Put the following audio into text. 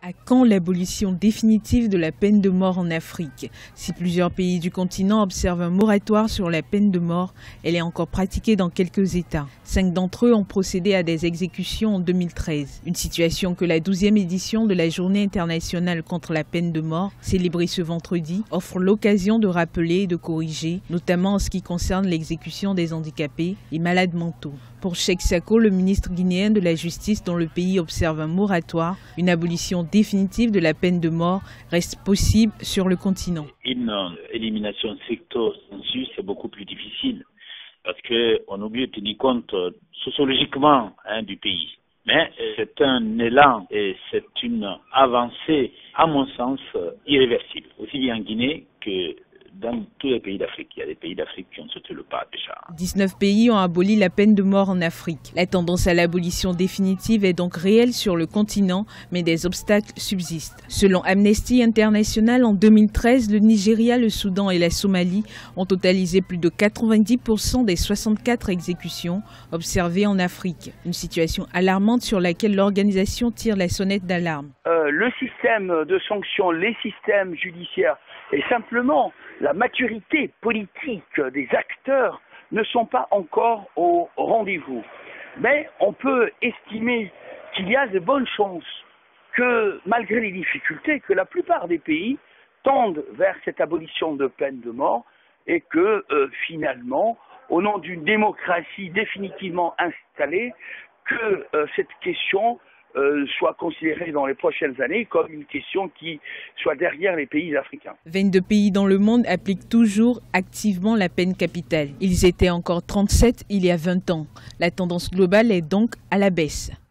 À quand l'abolition définitive de la peine de mort en Afrique? Si plusieurs pays du continent observent un moratoire sur la peine de mort, elle est encore pratiquée dans quelques États. 5 d'entre eux ont procédé à des exécutions en 2013. Une situation que la 12e édition de la Journée internationale contre la peine de mort, célébrée ce vendredi, offre l'occasion de rappeler et de corriger, notamment en ce qui concerne l'exécution des handicapés et malades mentaux. Pour Cheikh Sako, le ministre guinéen de la Justice dont le pays observe un moratoire, une abolition définitive de la peine de mort reste possible sur le continent. Une élimination stricto sensu, c'est beaucoup plus difficile parce qu'on oublie de tenir compte sociologiquement du pays. Mais c'est un élan et c'est une avancée, à mon sens, irréversible, aussi bien en Guinée que dans tous les pays d'Afrique. Il y a des pays d'Afrique qui ont sauté le pas déjà. 19 pays ont aboli la peine de mort en Afrique. La tendance à l'abolition définitive est donc réelle sur le continent, mais des obstacles subsistent. Selon Amnesty International, en 2013, le Nigeria, le Soudan et la Somalie ont totalisé plus de 90% des 64 exécutions observées en Afrique. Une situation alarmante sur laquelle l'organisation tire la sonnette d'alarme. Le système de sanctions, les systèmes judiciaires et simplement la maturité politique des acteurs ne sont pas encore au rendez-vous. Mais on peut estimer qu'il y a de bonnes chances que, malgré les difficultés, que la plupart des pays tendent vers cette abolition de peine de mort et que, finalement, au nom d'une démocratie définitivement installée, que cette question soit considérée dans les prochaines années comme une question qui soit derrière les pays africains. 22 pays dans le monde appliquent toujours activement la peine capitale. Ils étaient encore 37 il y a 20 ans. La tendance globale est donc à la baisse.